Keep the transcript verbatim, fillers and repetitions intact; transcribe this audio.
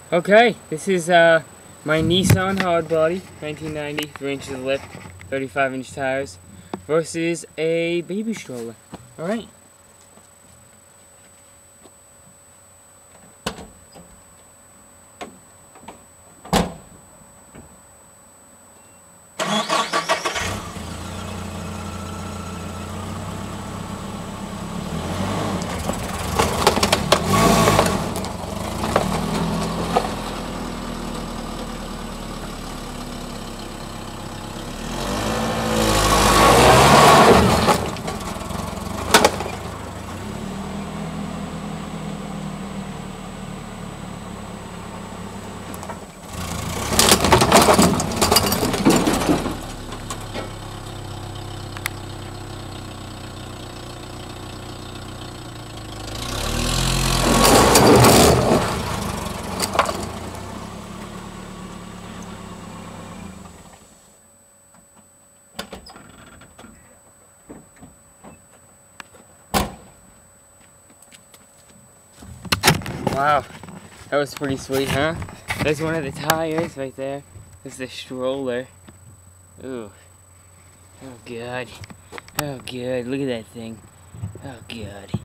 Okay, this is uh, my Nissan hardbody, nineteen ninety, three inches of lift, thirty-five inch tires, versus a baby stroller. Alright. Wow, that was pretty sweet, huh? There's one of the tires right there. There's the stroller. Ooh. Oh, God. Oh, God. Look at that thing. Oh, God.